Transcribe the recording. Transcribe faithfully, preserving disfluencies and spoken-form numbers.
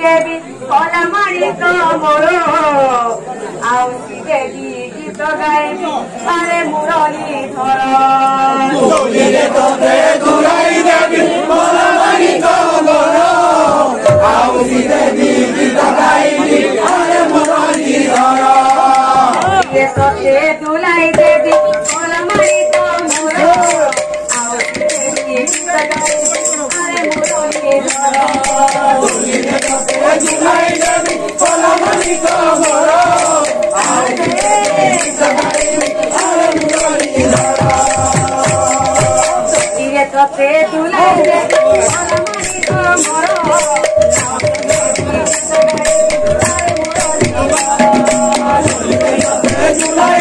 देवी कलामारी कमर आउसी देवी गीत गाइबी अरे मुरली धर दुराई देवी कलामारी कमर आउसी देवी गीत गाइबी अरे मुरली धर ये सते दुलाई देवी कलामारी कमर आउसी देवी गीत गाइबी अरे मुरली धर दुराई देवी कलामारी कमर आउसी देवी गीत गाइबी अरे मुरली धर ये सते दुलाई देवी कलामारी कमर जुलाई